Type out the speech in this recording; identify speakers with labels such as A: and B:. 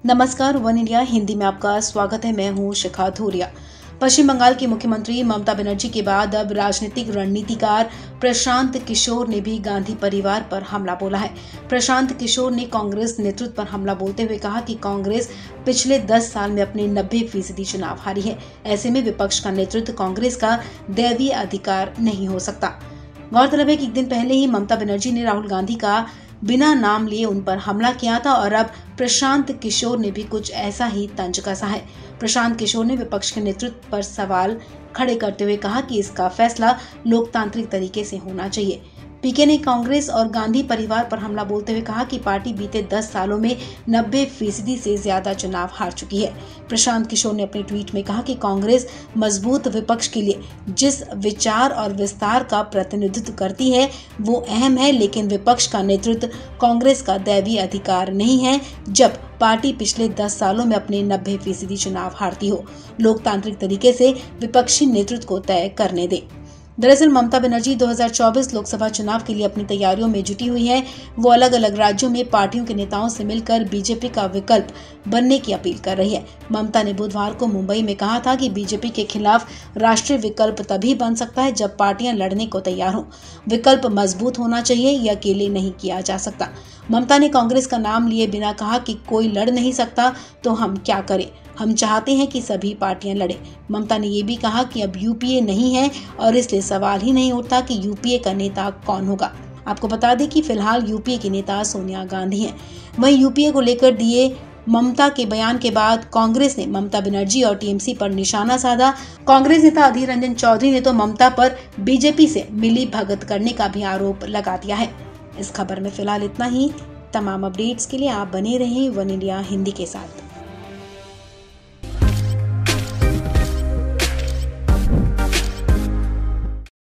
A: नमस्कार, one India Hindi में आपका स्वागत है। मैं हूं शिखा धूरिया। पश्चिम बंगाल की मुख्यमंत्री ममता बनर्जी के बाद अब राजनीतिक रणनीतिकार प्रशांत किशोर ने भी गांधी परिवार पर हमला बोला है। प्रशांत किशोर ने कांग्रेस नेतृत्व पर हमला बोलते हुए कहा कि कांग्रेस पिछले 10 साल में अपने 90% चुनाव हारी है। ऐसे में विपक्ष का नेतृत्व कांग्रेस का दैवीय अधिकार नहीं हो सकता। गौरतलब है कि एक दिन पहले ही ममता बनर्जी ने राहुल गांधी का बिना नाम लिए उन पर हमला किया था और अब प्रशांत किशोर ने भी कुछ ऐसा ही तंज कसा है। प्रशांत किशोर ने विपक्ष के नेतृत्व पर सवाल खड़े करते हुए कहा कि इसका फैसला लोकतांत्रिक तरीके से होना चाहिए। पीके ने कांग्रेस और गांधी परिवार पर हमला बोलते हुए कहा कि पार्टी बीते 10 सालों में 90% से ज्यादा चुनाव हार चुकी है। प्रशांत किशोर ने अपने ट्वीट में कहा कि कांग्रेस मजबूत विपक्ष के लिए जिस विचार और विस्तार का प्रतिनिधित्व करती है वो अहम है, लेकिन विपक्ष का नेतृत्व कांग्रेस का दैवीय अधिकार नहीं है जब पार्टी पिछले 10 सालों में अपने 90% चुनाव हारती हो। लोकतांत्रिक तरीके से विपक्षी नेतृत्व को तय करने दें। दरअसल ममता बनर्जी 2024 लोकसभा चुनाव के लिए अपनी तैयारियों में जुटी हुई है। वो अलग अलग राज्यों में पार्टियों के नेताओं से मिलकर बीजेपी का विकल्प बनने की अपील कर रही है। ममता ने बुधवार को मुंबई में कहा था कि बीजेपी के खिलाफ राष्ट्रीय विकल्प तभी बन सकता है जब पार्टियां लड़ने को तैयार हों। विकल्प मजबूत होना चाहिए, यह अकेले नहीं किया जा सकता। ममता ने कांग्रेस का नाम लिए बिना कहा कि कोई लड़ नहीं सकता तो हम क्या करें। हम चाहते हैं कि सभी पार्टियां लड़ें। ममता ने ये भी कहा कि अब यूपीए नहीं है और इसलिए सवाल ही नहीं उठता कि यूपीए का नेता कौन होगा। आपको बता दें कि फिलहाल यूपीए की नेता सोनिया गांधी हैं। वहीं यूपीए को लेकर दिए ममता के बयान के बाद कांग्रेस ने ममता बनर्जी और टीएमसी पर निशाना साधा। कांग्रेस नेता अधीर रंजन चौधरी ने तो ममता पर बीजेपी से मिली भगत करने का भी आरोप लगा दिया है। इस खबर में फिलहाल इतना ही। तमाम अपडेट्स के लिए आप बने रहें वन इंडिया हिंदी के साथ।